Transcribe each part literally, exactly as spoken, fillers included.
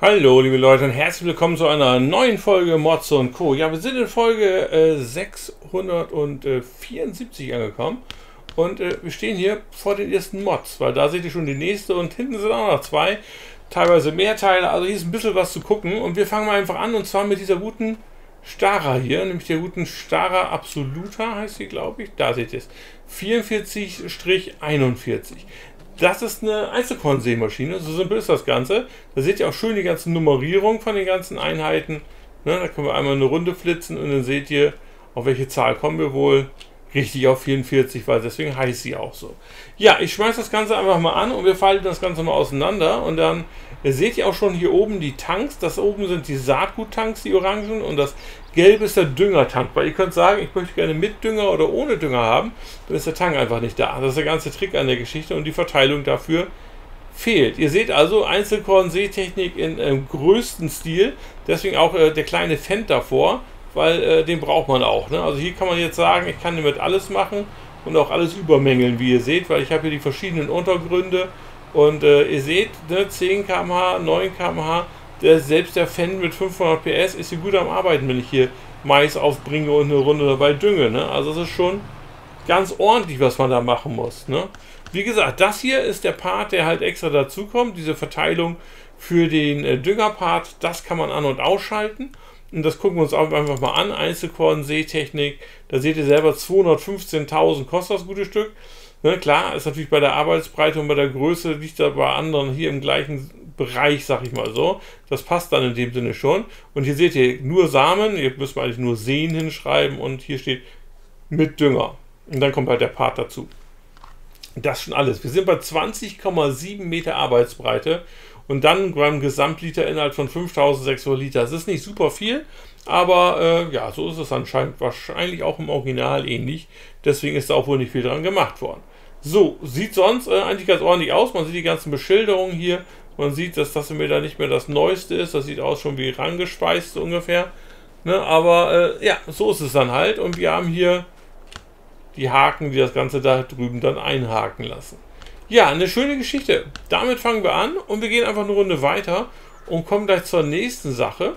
Hallo liebe Leute und herzlich willkommen zu einer neuen Folge Mods und Co. Ja, wir sind in Folge äh, sechshundertvierundsiebzig angekommen und äh, wir stehen hier vor den ersten Mods, weil da seht ihr schon die nächste und hinten sind auch noch zwei, teilweise mehr Teile, also hier ist ein bisschen was zu gucken und wir fangen mal einfach an und zwar mit dieser guten Stara hier, nämlich der guten Stara Absoluta heißt sie, glaube ich, da seht ihr es, vierundvierzig einundvierzig. Das ist eine Einzelkorn-Sämaschine, so simpel ist das Ganze. Da seht ihr auch schön die ganzen Nummerierung von den ganzen Einheiten. Ne, da können wir einmal eine Runde flitzen und dann seht ihr, auf welche Zahl kommen wir wohl. Richtig auf vierundvierzig, weil deswegen heißt sie auch so. Ja, ich schmeiße das Ganze einfach mal an und wir falten das Ganze mal auseinander. Und dann seht ihr auch schon hier oben die Tanks. Das oben sind die Saatguttanks, die orangen. Und das gelbe ist der Düngertank. Weil ihr könnt sagen, ich möchte gerne mit Dünger oder ohne Dünger haben. Dann ist der Tank einfach nicht da. Das ist der ganze Trick an der Geschichte und die Verteilung dafür fehlt. Ihr seht also Einzelkorn-Seetechnik in äh, größten Stil. Deswegen auch äh, der kleine Fendt davor. Weil äh, den braucht man auch. Ne? Also hier kann man jetzt sagen, ich kann damit alles machen und auch alles übermängeln, wie ihr seht, weil ich habe hier die verschiedenen Untergründe und äh, ihr seht, ne, zehn Kilometer pro Stunde, neun Kilometer pro Stunde, der, selbst der Fendt mit fünfhundert P S ist hier gut am Arbeiten, wenn ich hier Mais aufbringe und eine Runde dabei dünge. Ne? Also es ist schon ganz ordentlich, was man da machen muss. Ne? Wie gesagt, das hier ist der Part, der halt extra dazu kommt, diese Verteilung für den äh, Düngerpart, das kann man an- und ausschalten. Und das gucken wir uns auch einfach mal an. Einzelkorn-Seetechnik. Da seht ihr selber, zweihundertfünfzehntausend kostet das gute Stück. Ne, klar, ist natürlich bei der Arbeitsbreite und bei der Größe liegt da bei anderen hier im gleichen Bereich, sag ich mal so. Das passt dann in dem Sinne schon. Und hier seht ihr nur Samen. Ihr müsst eigentlich nur Seen hinschreiben. Und hier steht mit Dünger. Und dann kommt halt der Part dazu. Das schon alles. Wir sind bei zwanzig Komma sieben Meter Arbeitsbreite. Und dann beim Gesamtliterinhalt von fünftausendsechshundert Liter. Das ist nicht super viel, aber äh, ja, so ist es anscheinend wahrscheinlich auch im Original ähnlich. Deswegen ist da auch wohl nicht viel dran gemacht worden. So, sieht sonst äh, eigentlich ganz ordentlich aus. Man sieht die ganzen Beschilderungen hier. Man sieht, dass das mir da nicht mehr das Neueste ist. Das sieht aus schon wie rangespeist so ungefähr. Ne, aber äh, ja, so ist es dann halt. Und wir haben hier die Haken, die das Ganze da drüben dann einhaken lassen. Ja, eine schöne Geschichte. Damit fangen wir an und wir gehen einfach eine Runde weiter und kommen gleich zur nächsten Sache.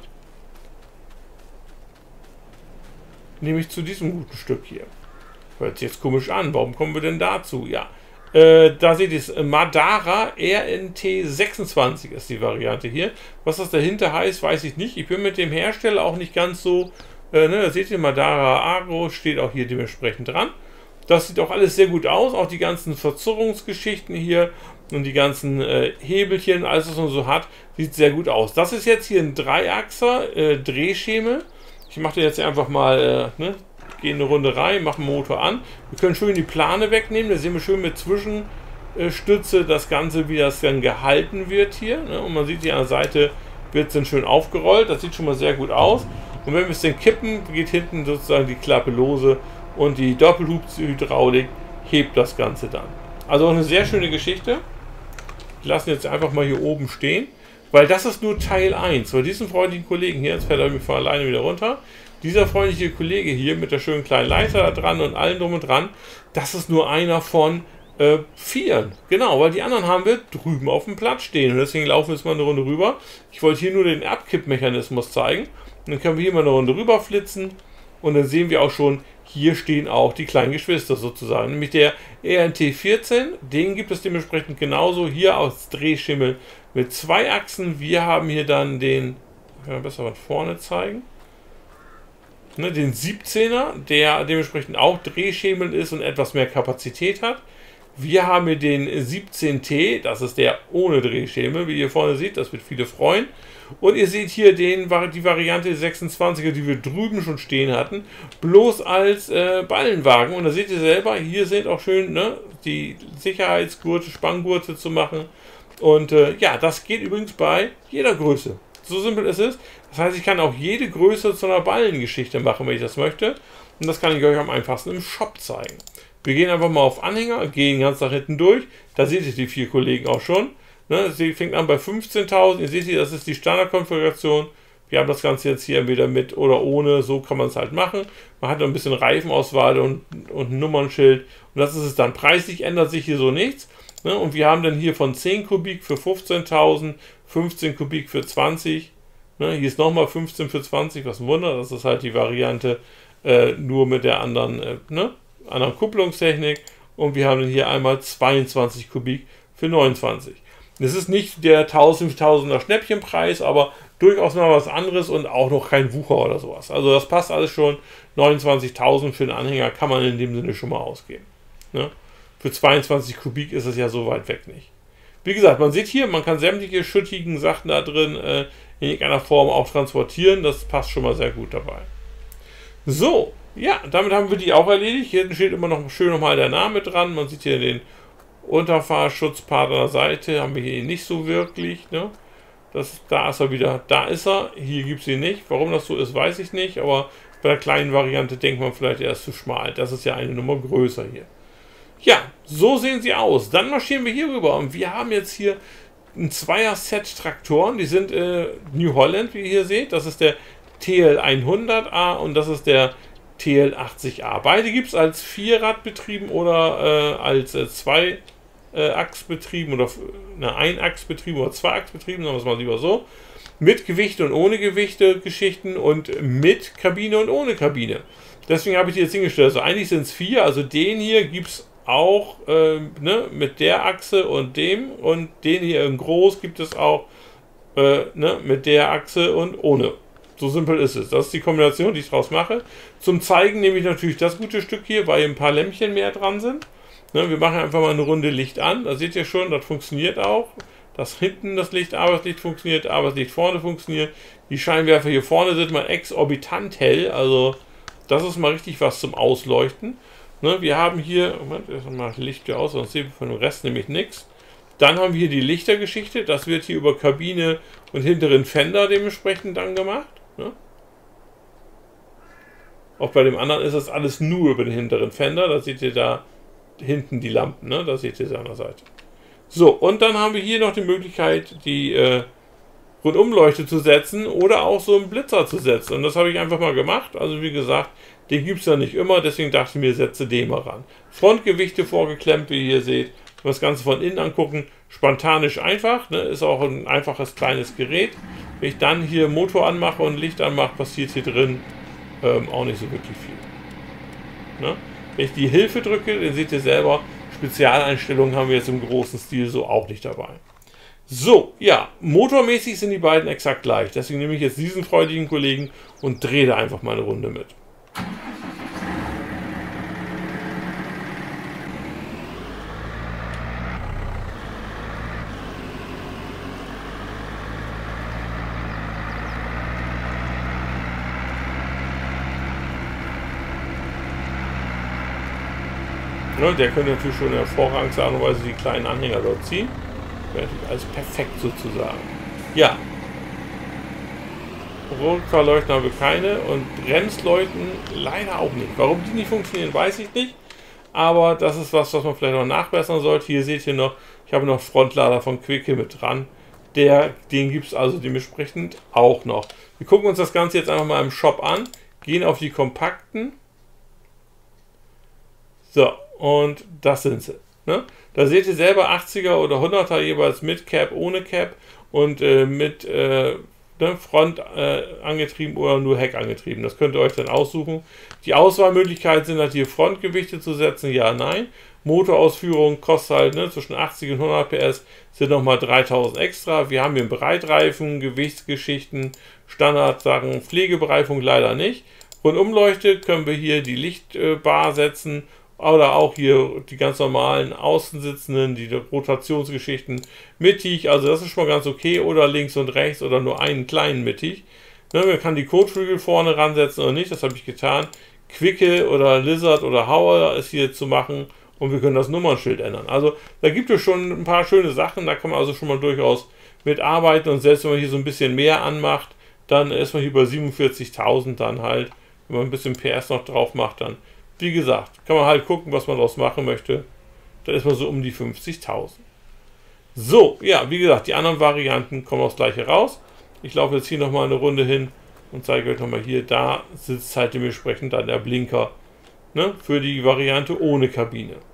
Nämlich zu diesem guten Stück hier. Hört sich jetzt komisch an. Warum kommen wir denn dazu? Ja, äh, da seht ihr es. Madara R N T sechsundzwanzig ist die Variante hier. Was das dahinter heißt, weiß ich nicht. Ich bin mit dem Hersteller auch nicht ganz so... Äh, ne, da seht ihr, Madara Agro steht auch hier dementsprechend dran. Das sieht auch alles sehr gut aus, auch die ganzen Verzurrungsgeschichten hier und die ganzen äh, Hebelchen, alles was man so hat, sieht sehr gut aus. Das ist jetzt hier ein Dreiachser äh, Drehschemel. Ich mache den jetzt einfach mal, äh, ne, gehe eine Runde rein, mache den Motor an. Wir können schön die Plane wegnehmen, da sehen wir schön mit Zwischenstütze das Ganze, wie das dann gehalten wird hier. Ne? Und man sieht hier an der Seite, wird es dann schön aufgerollt, das sieht schon mal sehr gut aus. Und wenn wir es dann kippen, geht hinten sozusagen die Klappe lose. Und die Doppelhubhydraulik hebt das Ganze dann. Also eine sehr schöne Geschichte. Wir lassen jetzt einfach mal hier oben stehen, weil das ist nur Teil eins. Bei diesen freundlichen Kollegen hier, jetzt fährt er mich von alleine wieder runter, dieser freundliche Kollege hier mit der schönen kleinen Leiter da dran und allem drum und dran, das ist nur einer von äh, vieren. Genau, weil die anderen haben wir drüben auf dem Platz stehen. Und deswegen laufen wir jetzt mal eine Runde rüber. Ich wollte hier nur den Abkippmechanismus zeigen. Und dann können wir hier mal eine Runde rüber flitzen. Und dann sehen wir auch schon, hier stehen auch die kleinen Geschwister sozusagen. Nämlich der R N T vierzehn, den gibt es dementsprechend genauso hier aus Drehschimmel mit zwei Achsen. Wir haben hier dann den, ja, besser von vorne zeigen, ne, den siebzehner, der dementsprechend auch Drehschemel ist und etwas mehr Kapazität hat. Wir haben hier den siebzehn T, das ist der ohne Drehschemel, wie ihr vorne seht, das wird viele freuen. Und ihr seht hier den, die Variante sechsundzwanziger, die wir drüben schon stehen hatten, bloß als äh, Ballenwagen. Und da seht ihr selber, hier sind auch schön, ne, die Sicherheitsgurte, Spanngurte zu machen. Und äh, ja, das geht übrigens bei jeder Größe. So simpel ist es. Das heißt, ich kann auch jede Größe zu einer Ballengeschichte machen, wenn ich das möchte. Und das kann ich euch am einfachsten im Shop zeigen. Wir gehen einfach mal auf Anhänger, gehen ganz nach hinten durch. Da seht ihr die vier Kollegen auch schon. Ne, sie fängt an bei fünfzehntausend. Ihr seht hier, das ist die Standardkonfiguration. Wir haben das Ganze jetzt hier entweder mit oder ohne. So kann man es halt machen. Man hat ein bisschen Reifenauswahl und, und ein Nummernschild. Und das ist es dann. Preislich ändert sich hier so nichts. Ne, und wir haben dann hier von zehn Kubik für fünfzehntausend fünfzehn Kubik für zwanzig. Ne, hier ist nochmal fünfzehn für zwanzig, was ein Wunder. Das ist halt die Variante äh, nur mit der anderen, äh, ne, anderen Kupplungstechnik. Und wir haben hier einmal zweiundzwanzig Kubik für neunundzwanzig. Das ist nicht der tausender Schnäppchenpreis, aber durchaus mal was anderes und auch noch kein Wucher oder sowas. Also das passt alles schon. neunundzwanzigtausend für einen Anhänger kann man in dem Sinne schon mal ausgeben. Ne? Für zweiundzwanzig Kubik ist es ja so weit weg nicht. Wie gesagt, man sieht hier, man kann sämtliche schüttigen Sachen da drin äh, in irgendeiner Form auch transportieren. Das passt schon mal sehr gut dabei. So, ja, damit haben wir die auch erledigt. Hier steht immer noch schön nochmal der Name dran. Man sieht hier den Unterfahrschutzpart an der Seite. Haben wir hier nicht so wirklich. Ne? Das, da ist er wieder. Da ist er. Hier gibt es ihn nicht. Warum das so ist, weiß ich nicht. Aber bei der kleinen Variante denkt man vielleicht, er ist zu schmal. Das ist ja eine Nummer größer hier. Ja, so sehen sie aus. Dann marschieren wir hier rüber. Und wir haben jetzt hier ein Zweier-Set Traktoren. Die sind äh, New Holland, wie ihr hier seht. Das ist der T L hundert A und das ist der T L achtzig A. Beide gibt es als Vierradbetrieben oder äh, als äh, Zwei-Achs-Betrieben oder eine Ein-Achs-Betrieben oder Zwei-Achs-Betrieben, sagen wir es mal lieber so. Mit Gewichte und ohne Gewichte Geschichten und mit Kabine und ohne Kabine. Deswegen habe ich die jetzt hingestellt. Also eigentlich sind es vier, also den hier gibt es auch äh, ne, mit der Achse und dem und den hier in groß gibt es auch äh, ne, mit der Achse und ohne. So simpel ist es. Das ist die Kombination, die ich draus mache. Zum Zeigen nehme ich natürlich das gute Stück hier, weil ein paar Lämpchen mehr dran sind. Ne, wir machen einfach mal eine Runde Licht an. Da seht ihr schon, das funktioniert auch. Das hinten das Licht, Arbeitslicht funktioniert, Arbeitslicht vorne funktioniert. Die Scheinwerfer hier vorne sind mal exorbitant hell. Also das ist mal richtig was zum Ausleuchten. Ne, wir haben hier, Moment, erstmal Licht hier aus, sonst sehen wir von dem Rest nämlich nichts. Dann haben wir hier die Lichtergeschichte. Das wird hier über Kabine und hinteren Fender dementsprechend dann gemacht. Ne? Auch bei dem anderen ist das alles nur über den hinteren Fender. Da seht ihr da hinten die Lampen. Ne? Da seht ihr sie an der Seite. So, und dann haben wir hier noch die Möglichkeit, die äh, Rundumleuchte zu setzen oder auch so einen Blitzer zu setzen. Und das habe ich einfach mal gemacht. Also wie gesagt, den gibt es ja nicht immer. Deswegen dachte ich mir, setze den mal ran. Frontgewichte vorgeklemmt, wie ihr hier seht. Wenn wir das Ganze von innen angucken, spontanisch einfach. Ne? Ist auch ein einfaches kleines Gerät. Wenn ich dann hier Motor anmache und Licht anmache, passiert hier drin ähm, auch nicht so wirklich viel. Ne? Wenn ich die Hilfe drücke, dann seht ihr selber, Spezialeinstellungen haben wir jetzt im großen Stil so auch nicht dabei. So, ja, motormäßig sind die beiden exakt gleich. Deswegen nehme ich jetzt diesen freudigen Kollegen und drehe da einfach mal eine Runde mit. Ne, der könnte natürlich schon in hervorragender Art und Weise die kleinen Anhänger dort ziehen. Wäre natürlich alles perfekt sozusagen. Ja. Rotfahrleuchten haben wir keine und Bremsleuchten leider auch nicht. Warum die nicht funktionieren, weiß ich nicht. Aber das ist was, was man vielleicht noch nachbessern sollte. Hier seht ihr noch, ich habe noch Frontlader von Quicke mit dran. Der, den gibt es also dementsprechend auch noch. Wir gucken uns das Ganze jetzt einfach mal im Shop an. Gehen auf die kompakten. So, und das sind sie. Ne? Da seht ihr selber achtziger oder hunderter jeweils mit Cap, ohne Cap und äh, mit äh, ne, Front äh, angetrieben oder nur Heck angetrieben. Das könnt ihr euch dann aussuchen. Die Auswahlmöglichkeiten sind halt hier Frontgewichte zu setzen, ja, nein. Motorausführung kostet halt ne, zwischen achtzig und hundert P S, sind nochmal dreitausend extra. Wir haben hier einen Breitreifen, Gewichtsgeschichten, Standardsachen, Pflegebereifung leider nicht. Rundumleuchte können wir hier die Lichtbar setzen. Oder auch hier die ganz normalen Außensitzenden, die Rotationsgeschichten mittig, also das ist schon mal ganz okay, oder links und rechts oder nur einen kleinen mittig. Ne, man kann die Kotflügel vorne ransetzen oder nicht, das habe ich getan. Quicke oder Lizard oder Hauer ist hier zu machen und wir können das Nummernschild ändern. Also da gibt es schon ein paar schöne Sachen, da kann man also schon mal durchaus mitarbeiten und selbst wenn man hier so ein bisschen mehr anmacht, dann ist man hier bei siebenundvierzigtausend dann halt, wenn man ein bisschen P S noch drauf macht, dann wie gesagt, kann man halt gucken, was man daraus machen möchte. Dann ist man so um die fünfzigtausend. So, ja, wie gesagt, die anderen Varianten kommen aufs Gleiche raus. Ich laufe jetzt hier nochmal eine Runde hin und zeige euch nochmal hier, da sitzt halt dementsprechend dann der Blinker, ne, für die Variante ohne Kabine.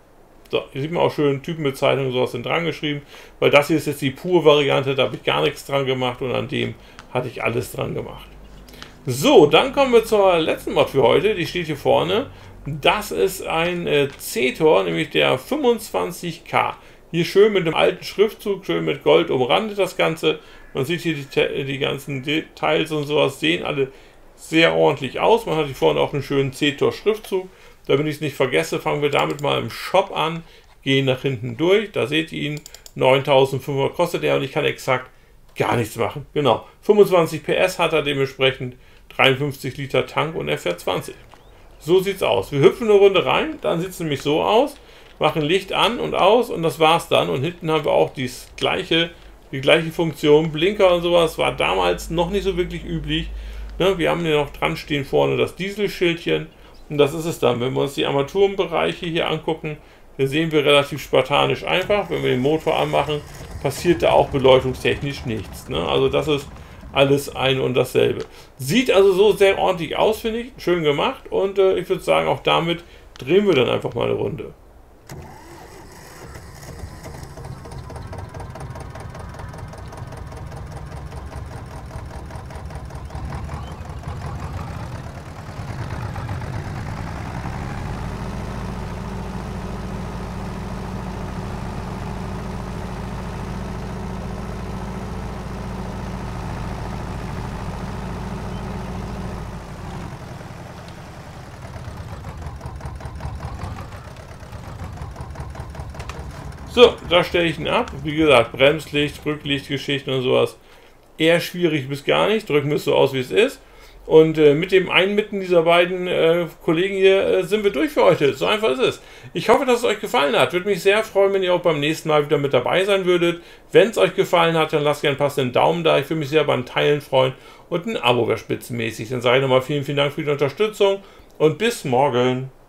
So, hier sieht man auch schön Typenbezeichnungen und sowas sind dran geschrieben, weil das hier ist jetzt die pure Variante, da habe ich gar nichts dran gemacht und an dem hatte ich alles dran gemacht. So, dann kommen wir zur letzten Mod für heute, die steht hier vorne. Das ist ein äh, C-Tor, nämlich der fünfundzwanzig K. Hier schön mit einem alten Schriftzug, schön mit Gold umrandet das Ganze. Man sieht hier die, die ganzen Details und sowas, sehen alle sehr ordentlich aus. Man hat hier vorne auch einen schönen C-Tor-Schriftzug. Damit ich es nicht vergesse, fangen wir damit mal im Shop an, gehen nach hinten durch. Da seht ihr ihn, neuntausendfünfhundert kostet er und ich kann exakt gar nichts machen. Genau, fünfundzwanzig P S hat er dementsprechend, dreiundfünfzig Liter Tank und er fährt zwanzig. So sieht es aus. Wir hüpfen eine Runde rein, dann sieht es nämlich so aus, machen Licht an und aus und das war's dann. Und hinten haben wir auch dies gleiche, die gleiche Funktion, Blinker und sowas, war damals noch nicht so wirklich üblich. Ne, wir haben hier noch dran stehen vorne das Dieselschildchen. Und das ist es dann. Wenn wir uns die Armaturenbereiche hier angucken, dann sehen wir relativ spartanisch einfach. Wenn wir den Motor anmachen, passiert da auch beleuchtungstechnisch nichts. Ne? Also das ist alles ein und dasselbe. Sieht also so sehr ordentlich aus, finde ich. Schön gemacht. Und äh, ich würde sagen, auch damit drehen wir dann einfach mal eine Runde. So, da stelle ich ihn ab. Wie gesagt, Bremslicht, Rücklichtgeschichten und sowas. Eher schwierig bis gar nicht. Drücken wir es so aus, wie es ist. Und äh, mit dem Einmitten dieser beiden äh, Kollegen hier äh, sind wir durch für heute. So einfach ist es. Ich hoffe, dass es euch gefallen hat. Würde mich sehr freuen, wenn ihr auch beim nächsten Mal wieder mit dabei sein würdet. Wenn es euch gefallen hat, dann lasst gerne einen passenden Daumen da. Ich würde mich sehr beim Teilen freuen. Und ein Abo wäre spitzenmäßig. Dann sage ich nochmal vielen, vielen Dank für die Unterstützung. Und bis morgen.